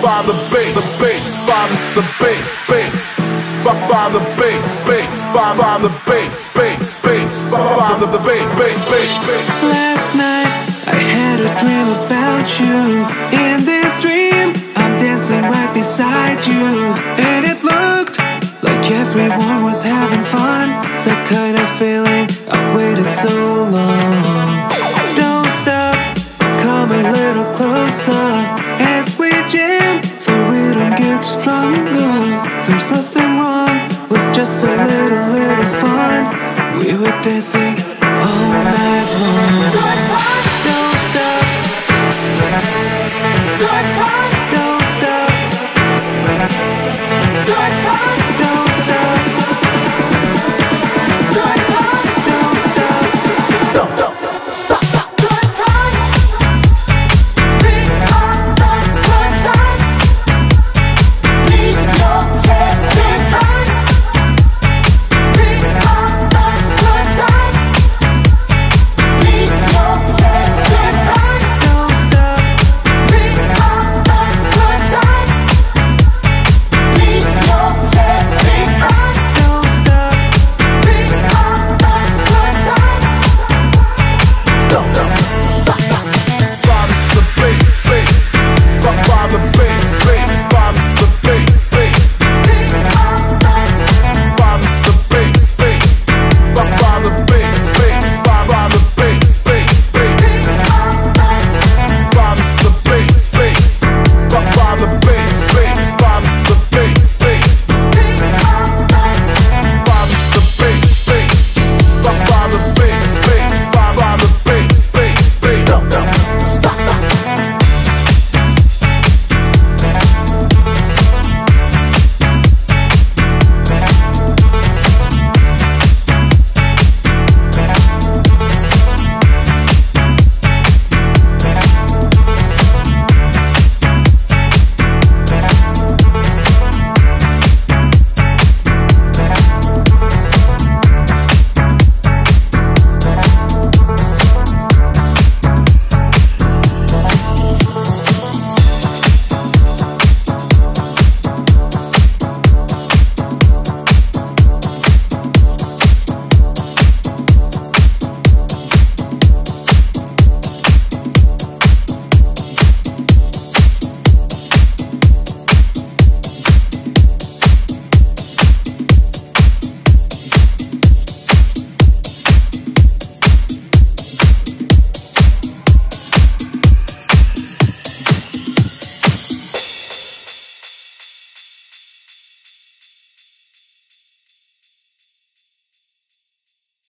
by the bass, the bass, by the bass, bass, by the bass, bass, by the bass, bass, bass, by the bass, bass, bass. Last night I had a dream about you. In this dream I'm dancing right beside you, and it looked like everyone was having fun. The kind of feeling I've waited so long. Don't stop, come a little closer as we jam. The rhythm gets stronger. There's nothing wrong with just a little fun. We were dancing all night long.